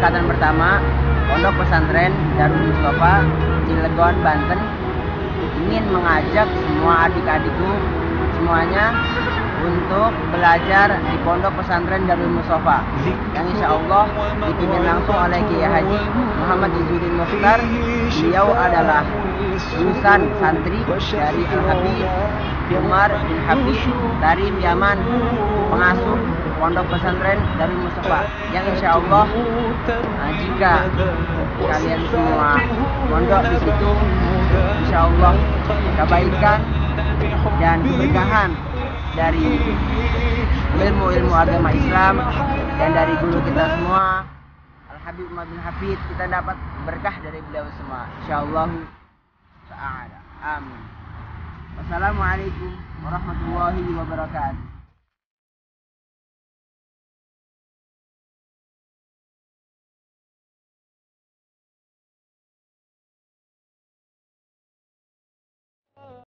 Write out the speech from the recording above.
angkatan pertama Pondok Pesantren Darul Mustafa, Cilegon, Banten ingin mengajak semua adik-adikku semuanya untuk belajar di Pondok Pesantren Darul Mustafa yang insya Allah dipimpin langsung oleh Kiai Haji Muhammad Izzuddin Mukhtar. Beliau adalah lulusan santri dari Al-Habib Umar bin Habib dari Yaman, pengasuh Pondok Pesantren Darul Mustafa yang insya Allah jika kalian semua mondok di situ, insya Allah kebaikan dan keberkahan dari ilmu-ilmu agama Islam dan dari guru kita semua Al-Habib Umar bin Habib, kita dapat berkah dari beliau semua insyaallah ta'ala. Amin. Wassalamualaikum warahmatullahi wabarakatuh.